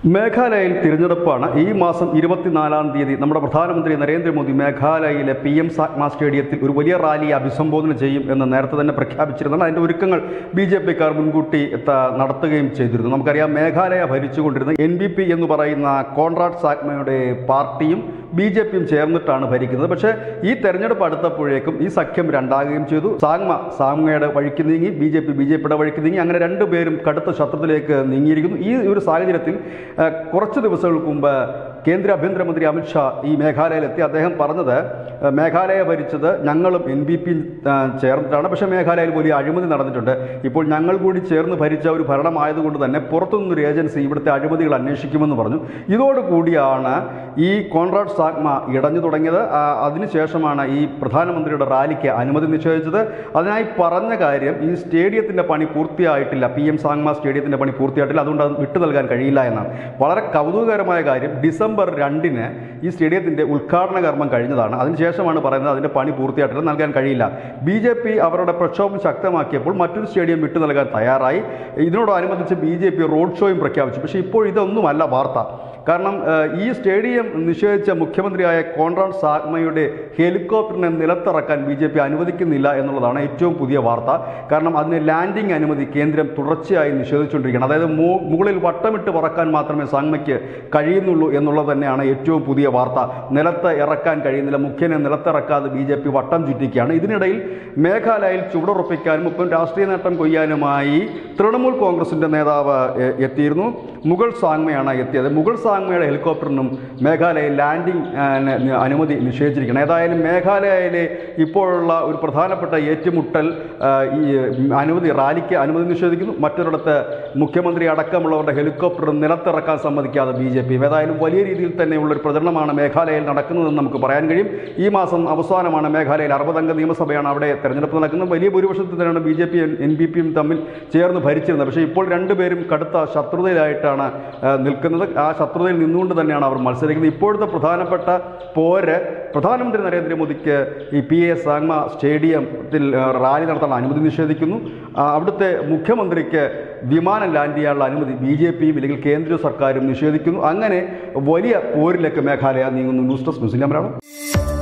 മേഘാലയയിൽ തിരഞ്ഞെടുപ്പാണ്. ഈ മാസം 24-ാം തീയതി നമ്മുടെ പ്രധാനമന്ത്രി നരേന്ദ്രമോദി മേഘാലയയിലെ PM സാഗ്മ സ്റ്റേഡിയത്തിൽ ഒരു വലിയ റാലിയെ അഭിസംബോധന ചെയ്യും എന്ന് നേരത്തെ തന്നെ പ്രഖ്യാപിച്ചിരുന്നതാണ്. അതിൻ്റെ ഒരുക്കങ്ങൾ BJPക്കാർ മുൻകൂട്ടി നടത്തുകയും ചെയ്തിരുന്നു. നമുക്കറിയാം, മേഘാലയ ഭരിച്ചുകൊണ്ടിരുന്ന NBP എന്ന് പറയുന്ന കോൺറാഡ് സാഗ്മയുടെ പാർട്ടിയും BJPയും ചേർന്നിട്ടാണ് ഭരിക്കുന്നത്. പക്ഷേ ഈ തെരഞ്ഞെടുപ്പ് അടുത്തപ്പോഴേക്കും ഈ സഖ്യം രണ്ടാകുകയും ചെയ്തു. സാഗ്മയുടെ വഴിക്ക് നീങ്ങി, BJPയുടെ വഴിക്ക് നീങ്ങി. അങ്ങനെ രണ്ടുപേരും കടുത്ത ശത്രുതയിലേക്ക് നീങ്ങിയിരിക്കുന്നു. ഈ ഒരു സാഹചര്യത്തിൽ കുറച്ച് ദിവസങ്ങൾക്ക് മുമ്പ് കേന്ദ്ര ആഭ്യന്തരമന്ത്രി അമിത്ഷാ ഈ മേഘാലയയിലെത്തി. അദ്ദേഹം പറഞ്ഞത്, മേഘാലയ ഭരിച്ചത് ഞങ്ങളും NBPയും ചേർന്നിട്ടാണ്, പക്ഷേ മേഘാലയയിൽ വലിയ അഴിമതി നടന്നിട്ടുണ്ട്. ഇപ്പോൾ ഞങ്ങൾ കൂടി ചേർന്ന് ഭരിച്ച ഒരു ഭരണമായതുകൊണ്ട് തന്നെ പുറത്തുനിന്നൊരു ഏജൻസി ഇവിടുത്തെ അഴിമതികൾ അന്വേഷിക്കുമെന്ന് പറഞ്ഞു. ഇതോടുകൂടിയാണ് ഈ കോൺറാഡ് സാഗ്മ ഇടഞ്ഞു തുടങ്ങിയത്. അതിനുശേഷമാണ് ഈ പ്രധാനമന്ത്രിയുടെ റാലിക്ക് അനുമതി നിഷേധിച്ചത്. അതിനായി പറഞ്ഞ കാര്യം, ഈ സ്റ്റേഡിയത്തിൻ്റെ പണി പൂർത്തിയായിട്ടില്ല, PM സാഗ്മ സ്റ്റേഡിയത്തിൻ്റെ പണി പൂർത്തിയായിട്ടില്ല, അതുകൊണ്ട് അത് വിട്ടു നൽകാൻ കഴിയില്ല എന്നാണ്. വളരെ കൗതുകകരമായ കാര്യം, ഡിസംബർ 2-ന് ഈ സ്റ്റേഡിയത്തിൻ്റെ ഉദ്ഘാടന കർമ്മം കഴിഞ്ഞതാണ്. അതിനുശേഷമാണ് പറയുന്നത് അതിൻ്റെ പണി പൂർത്തിയായിട്ടില്ല, നൽകാൻ കഴിയില്ല. BJP അവരുടെ പ്രക്ഷോഭം ശക്തമാക്കിയപ്പോൾ മറ്റൊരു സ്റ്റേഡിയം വിട്ടു നൽകാൻ തയ്യാറായി. ഇതിനോടനുബന്ധിച്ച് BJP റോഡ് ഷോയും പ്രഖ്യാപിച്ചു. പക്ഷേ ഇപ്പോൾ ഇതൊന്നുമല്ല വാർത്ത. കാരണം ഈ സ്റ്റേഡിയം നിഷേധിച്ച മുഖ്യമന്ത്രിയായ കോൺറാഡ് സാഗ്മയുടെ ഹെലികോപ്റ്ററിനെ നിലത്തിറക്കാൻ BJP അനുവദിക്കുന്നില്ല എന്നുള്ളതാണ് ഏറ്റവും പുതിയ വാർത്ത. കാരണം അതിന് ലാൻഡിംഗ് അനുമതി കേന്ദ്രം തുടർച്ചയായി നിഷേധിച്ചുകൊണ്ടിരിക്കുകയാണ്. അതായത് മുകളിൽ വട്ടമിട്ട് പറക്കാൻ മാത്രമേ സാഗ്മയ്ക്ക് കഴിയുന്നുള്ളൂ എന്നുള്ളത് തന്നെയാണ് ഏറ്റവും പുതിയ വാർത്ത. നിലത്ത് ഇറക്കാൻ കഴിയുന്നില്ല, മുഖ്യനെ നിലത്തിറക്കാതെ BJP വട്ടം ചുറ്റിക്കുകയാണ്. ഇതിനിടയിൽ മേഘാലയയിൽ ചുവടുറപ്പിക്കാനും ഒപ്പം രാഷ്ട്രീയ നേട്ടം കൊയ്യാനുമായി തൃണമൂൽ കോൺഗ്രസിൻ്റെ നേതാവ് എത്തിയിരുന്നു. മുഗൾ സാഗ്മയാണ് എത്തിയത്. മുഗൾ സാഗ്മയുടെ ഹെലികോപ്റ്ററിനും മേഘാലയയിൽ ലാൻഡിംഗ് അനുമതി നിഷേധിച്ചിരിക്കണം. ഏതായാലും മേഘാലയയിലെ ഇപ്പോഴുള്ള ഒരു പ്രധാനപ്പെട്ട ഏറ്റുമുട്ടൽ, ഈ റാലിക്ക് അനുമതി നിഷേധിക്കുന്നു. മറ്റൊരിടത്ത് മുഖ്യമന്ത്രി അടക്കമുള്ളവരുടെ ഹെലികോപ്റ്റർ നിലത്തിറക്കാൻ സമ്മതിക്കാതെ BJP. ഏതായാലും വലിയ രീതിയിൽ തന്നെയുള്ളൊരു പ്രചരണമാണ് മേഘാലയയിൽ നടക്കുന്നതെന്ന് നമുക്ക് പറയാൻ കഴിയും. ഈ മാസം അവസാനമാണ് മേഘാലയയിൽ 60-അംഗ നിയമസഭയാണ് അവിടെ തെരഞ്ഞെടുപ്പ് നടക്കുന്നത്. വലിയ ഭൂരിപക്ഷത്തിൽ തന്നെയാണ് BJPയും NBPയും തമ്മിൽ ചേർന്ന് ഭരിച്ചിരുന്നത്. പക്ഷേ ഇപ്പോൾ രണ്ടുപേരും കടുത്ത ശത്രുതയിലായിട്ടാണ് നിൽക്കുന്നത്. ആ ശത്രുതയിൽ നിന്നുകൊണ്ട് തന്നെയാണ് അവർ മത്സരിക്കുന്നത്. ഇപ്പോഴത്തെ പ്രധാനപ്പെട്ട പോര്, പ്രധാനമന്ത്രി നരേന്ദ്രമോദിക്ക് ഈ PM സാഗ്മ സ്റ്റേഡിയത്തിൽ റാലി നടത്താൻ അനുമതി നിഷേധിക്കുന്നു. അവിടുത്തെ മുഖ്യമന്ത്രിക്ക് വിമാനം ലാൻഡ് ചെയ്യാനുള്ള അനുമതി BJPയും ഇല്ലെങ്കിൽ കേന്ദ്ര സർക്കാരും നിഷേധിക്കുന്നു. അങ്ങനെ വലിയ പോരിലേക്ക് മേഘാലയ നീങ്ങുന്നു. News desk news India Malayalam.